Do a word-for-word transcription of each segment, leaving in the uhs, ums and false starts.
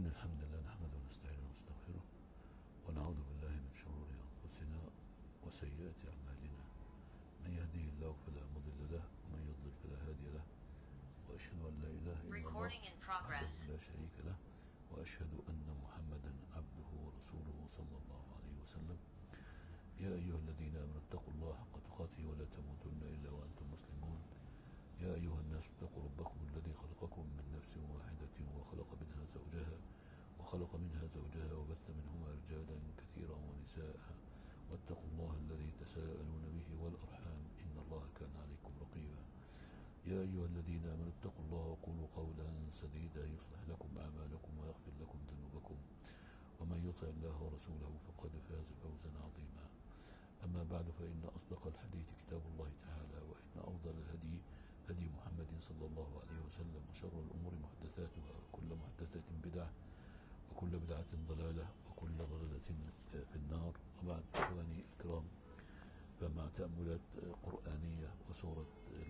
الحمد لله نحمده ونستعينه ونستغفره ونعوذ بالله من شرور أنفسنا وسيئات أعمالنا. من يهديه الله فلا مضل له ومن يضلل فلا هادي له، وأشهد أن لا إله إلا الله وحده لا شريك له، وأشهد أن محمدا عبده ورسوله صلى الله عليه وسلم. يا أيها الذين آمنوا اتقوا الله حق تقاته ولا تموتن إلا وأنتم مسلمون. يا أيها الناس اتقوا ربكم الذي خلقكم من نفس واحدة وخلق منها زوجها وخلق منها زوجها وبث منهما رجالا كثيرا ونساء، واتقوا الله الذي تساءلون به والأرحام إن الله كان عليكم رقيبا. يا أيها الذين آمنوا اتقوا الله وقولوا قولا سديدا يصلح لكم أعمالكم ويغفر لكم ذنوبكم، ومن يطع الله ورسوله فقد فاز فوزا عظيما. أما بعد، فإن أصدق الحديث كتاب الله تعالى، وإن أفضل الهدي هدي محمد صلى الله عليه وسلم، وشر الأمور محدثاتها، وكل محدثة بدعة، وكل بدعة ضلالة، وكل ضلالة في النار. وبعد، إخواني الكرام، فمع تأملات قرآنية وسورة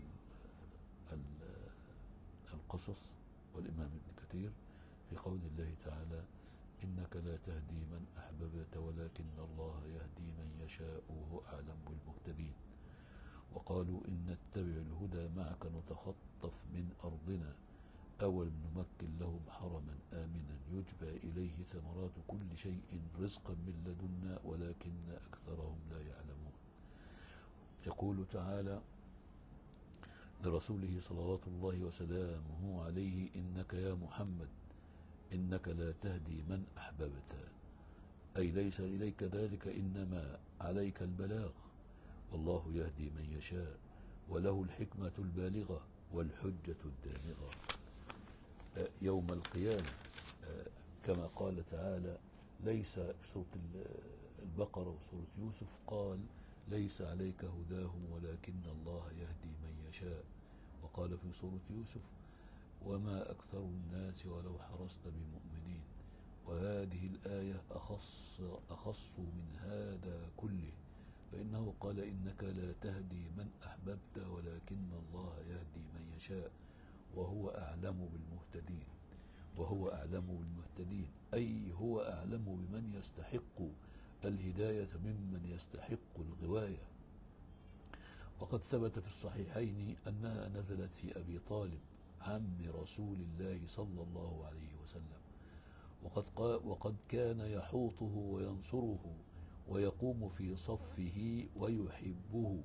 القصص والإمام ابن كثير في قول الله تعالى: إنك لا تهدي من أحببت ولكن الله يهدي من يشاء وهو أعلم بالمهتدين. وقالوا إن نتبع الهدى معك نتخطف من أرضنا أولم نمكن لهم حرما آمنا يجبى إليه ثمرات كل شيء رزقا من لدنا ولكن أكثرهم لا يعلمون. يقول تعالى لرسوله صلوات الله وسلامه عليه: إنك يا محمد إنك لا تهدي من أحببت، أي ليس إليك ذلك، إنما عليك البلاغ، والله يهدي من يشاء وله الحكمة البالغة والحجة الدامغة. يوم القيامة كما قال تعالى، ليس في سورة البقرة وسورة يوسف قال: ليس عليك هداهم ولكن الله يهدي من يشاء. وقال في سورة يوسف: وما أكثر الناس ولو حرصت بمؤمنين. وهذه الآية أخص, أخص من هذا كله، فإنه قال: إنك لا تهدي من أحببت ولكن الله يهدي من يشاء وهو أعلم بالمهتدين. وهو أعلم بالمهتدين أي هو أعلم بمن يستحق الهداية ممن يستحق الغواية. وقد ثبت في الصحيحين أنها نزلت في أبي طالب عم رسول الله صلى الله عليه وسلم، وقد, وقد كان يحوطه وينصره ويقوم في صفه ويحبه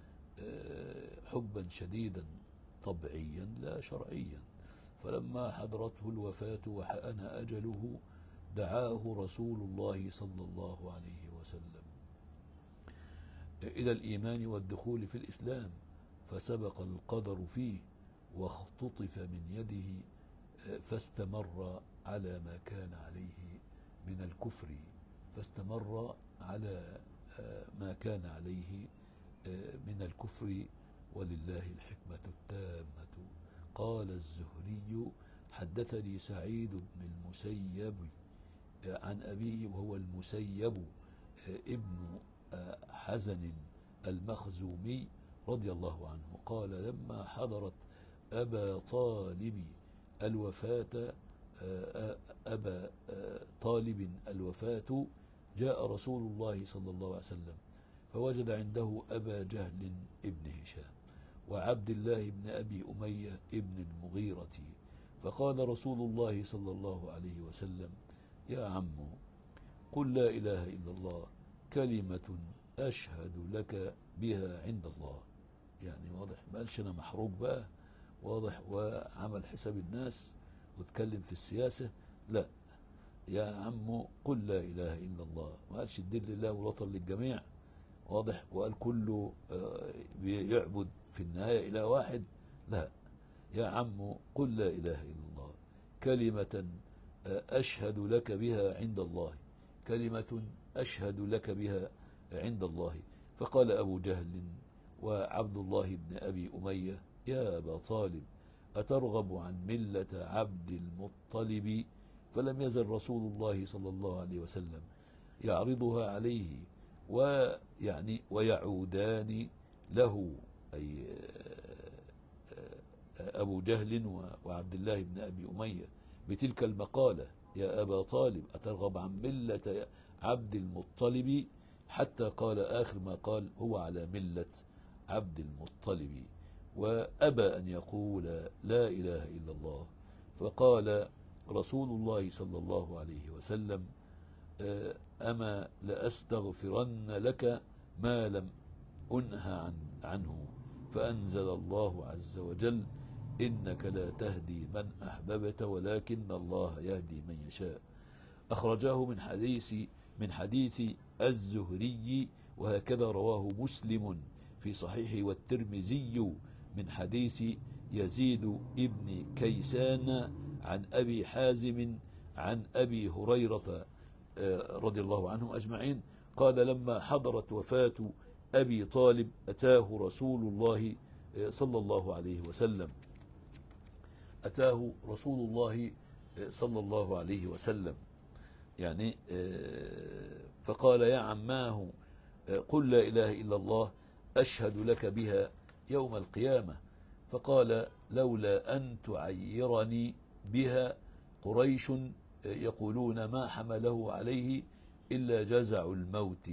حبا شديدا طبعيا لا شرعيا. فلما حضرته الوفاة وحان أجله دعاه رسول الله صلى الله عليه وسلم إلى الإيمان والدخول في الإسلام، فسبق القدر فيه واختطف من يده، فاستمر على ما كان عليه من الكفر فاستمر على ما كان عليه من الكفر، ولله الحكمة التامة. قال الزهري: حدثني سعيد بن المسيب عن أبيه وهو المسيب ابن حزن المخزومي رضي الله عنه، قال: لما حضرت أبا طالب الوفاة أبا طالب الوفاة جاء رسول الله صلى الله عليه وسلم فوجد عنده أبا جهل ابن هشام وعبد الله بن أبي أمية ابن المغيرة، فقال رسول الله صلى الله عليه وسلم: يا عم، قل لا إله إلا الله كلمة أشهد لك بها عند الله. يعني واضح، ما قالش أنا محروق بقى، واضح، وعمل حساب الناس واتكلم في السياسة، لا، يا عم قل لا إله إلا الله. ما قالش الدين لله والوطن للجميع، واضح، وقال كله يعبد في النهاية إله واحد، لا، يا عم قل لا إله إلا الله كلمة أشهد لك بها عند الله، كلمة أشهد لك بها عند الله. فقال أبو جهل وعبد الله بن أبي أمية: يا أبا طالب، أترغب عن ملة عبد المطلب؟ فلم يزل رسول الله صلى الله عليه وسلم يعرضها عليه ويعني ويعودان له، أي أبو جهل وعبد الله بن أبي أمية، بتلك المقالة يا أبا طالب أترغب عن ملة عبد المطلب، حتى قال آخر ما قال هو على ملة عبد المطلب، وأبى أن يقول لا إله إلا الله. فقال رسول الله صلى الله عليه وسلم أما لأستغفرن لك ما لم أنهى عن عنه، فأنزل الله عز وجل إنك لا تهدي من أحببت ولكن الله يهدي من يشاء. أخرجاه من حديث من حديث الزهري، وهكذا رواه مسلم في صحيحه، والترمذي من حديث يزيد ابن كيسان عن أبي حازم عن أبي هريرة رضي الله عنهم أجمعين قال لما حضرت وفاة أبي طالب أتاه رسول الله صلى الله عليه وسلم أتاه رسول الله صلى الله عليه وسلم يعني فقال يا عماه قل لا إله إلا الله أشهد لك بها يوم القيامة. فقال لولا أن تعيرني بها قريش يقولون ما حمله عليه إلا جزع الموت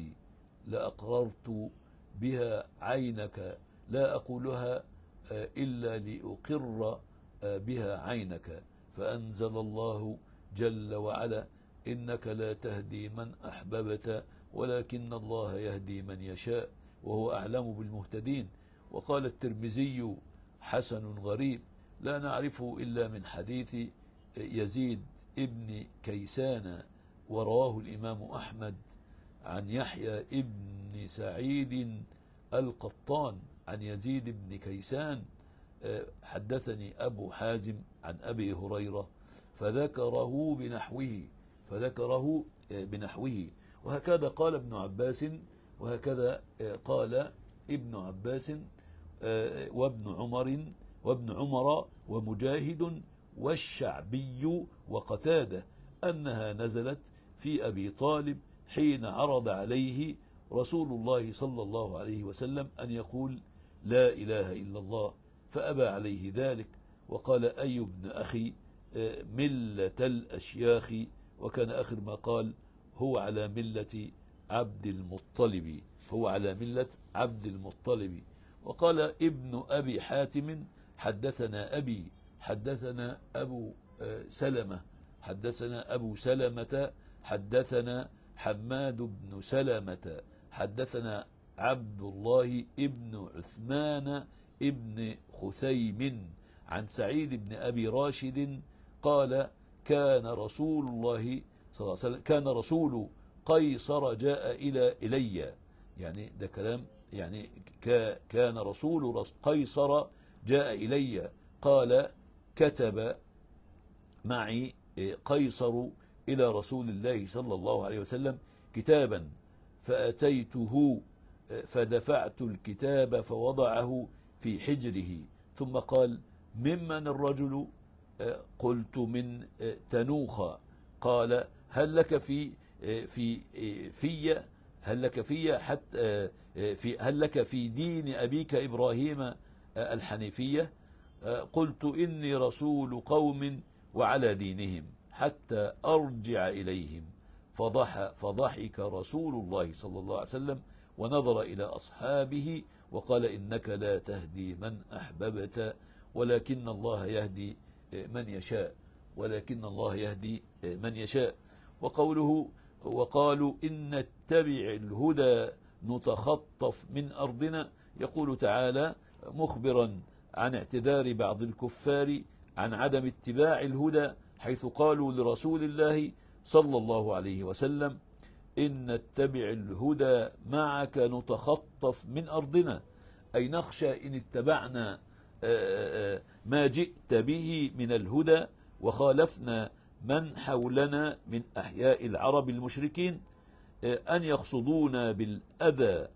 لأقررت بها عينك لا أقولها إلا لأقر بها عينك. فأنزل الله جل وعلا إنك لا تهدي من أحببت ولكن الله يهدي من يشاء وهو أعلم بالمهتدين. وقال الترمذي حسن غريب لا نعرفه إلا من حديث يزيد ابن كيسان، ورواه الإمام أحمد عن يحيى ابن سعيد القطان عن يزيد بن كيسان حدثني أبو حازم عن أبي هريرة فذكره بنحوه فذكره بنحوه وهكذا قال ابن عباس وهكذا قال ابن عباس وابن عمر وابن عمر ومجاهد والشعبي وقتادة أنها نزلت في أبي طالب حين عرض عليه رسول الله صلى الله عليه وسلم أن يقول لا إله إلا الله فأبى عليه ذلك وقال أي ابن أخي ملة الأشياخ، وكان آخر ما قال هو على ملة عبد المطلب هو على ملة عبد المطلب. وقال ابن أبي حاتم حدثنا أبي حدثنا أبو سلمة حدثنا أبو سلمة حدثنا حماد بن سلمة حدثنا عبد الله ابن عثمان ابن خثيم عن سعيد بن أبي راشد قال كان رسول الله صلى الله عليه وسلم كان رسول قيصر جاء إلى إلي، يعني ده كلام يعني كان رسول قيصر جاء إلي قال كتب معي قيصر إلى رسول الله صلى الله عليه وسلم كتابا فأتيته فدفعت الكتاب فوضعه في حجره ثم قال ممن الرجل؟ قلت من تنوخ. قال هل لك في في في هل لك في حتى في هل لك في دين أبيك إبراهيم الحنيفية؟ قلت إني رسول قوم وعلى دينهم حتى أرجع إليهم. فضح فضحك رسول الله صلى الله عليه وسلم ونظر إلى أصحابه وقال إنك لا تهدي من أحببت ولكن الله يهدي من يشاء ولكن الله يهدي من يشاء. وقوله وقالوا إن نتبع الهدى نتخطف من أرضنا، يقول تعالى مخبرا عن اعتذار بعض الكفار عن عدم اتباع الهدى حيث قالوا لرسول الله صلى الله عليه وسلم إن نتبع الهدى معك نتخطف من أرضنا، أي نخشى إن اتبعنا ما جئت به من الهدى وخالفنا من حولنا من أحياء العرب المشركين أن يقصدونا بالأذى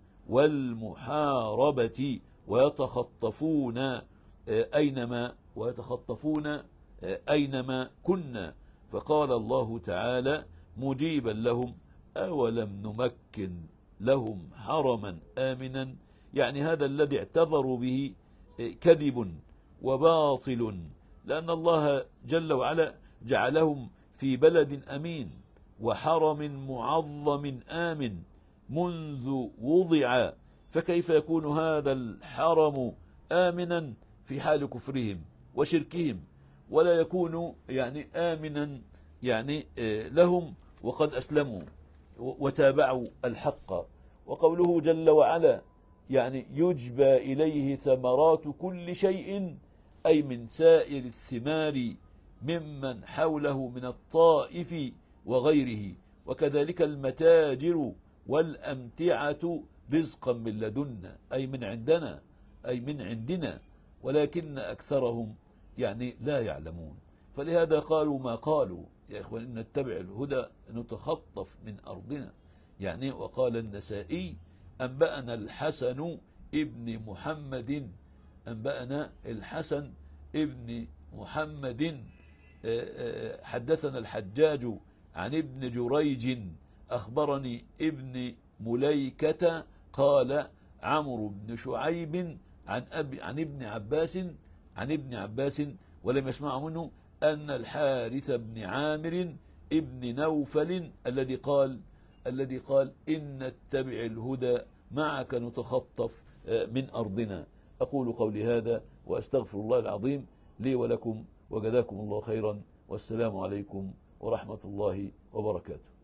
والمحاربة ويتخطفون أينما ويتخطفون أينما كنا. فقال الله تعالى مجيبا لهم أولم نمكن لهم حرما آمنا، يعني هذا الذي اعتذروا به كذب وباطل، لأن الله جل وعلا جعلهم في بلد أمين وحرم معظم آمن منذ وضع، فكيف يكون هذا الحرم آمنا في حال كفرهم وشركهم، ولا يكون يعني آمنا يعني لهم وقد أسلموا وتابعوا الحق. وقوله جل وعلا يعني يجبى إليه ثمرات كل شيء، أي من سائر الثمار ممن حوله من الطائف وغيره، وكذلك المتاجر والأمتعة رزقا من لدنا، أي من عندنا، أي من عندنا، ولكن أكثرهم يعني لا يعلمون. فلهذا قالوا ما قالوا يا إخوان إن نتبع الهدى نتخطف من أرضنا. يعني وقال النسائي أنبأنا الحسن ابن محمد أنبأنا الحسن ابن محمد حدثنا الحجاج عن ابن جريج أخبرني ابن مليكة قال عمرو بن شعيب عن أبي عن ابن عباس عن ابن عباس ولم يسمع منه أن الحارث بن عامر ابن نوفل الذي قال الذي قال إن نتبع الهدى معك نتخطف من أرضنا. أقول قولي هذا وأستغفر الله العظيم لي ولكم، وجزاكم الله خيرا، والسلام عليكم ورحمة الله وبركاته.